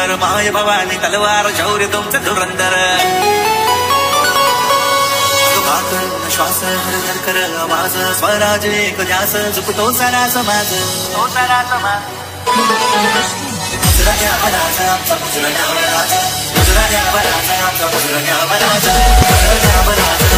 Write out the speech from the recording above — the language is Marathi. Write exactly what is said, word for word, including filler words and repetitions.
सुंदर माय भवानी तलवार शौर्य तुमचं धुरंदर श्वास हर कर आवाज स्वराज एक ध्यास झुकतो सारा समाज तो सारा समाज गुजरात्या बराचा गुजरात्या बराचा गुजरात्या बराचा गुजरात्या बराचा गुजरात्या बराचा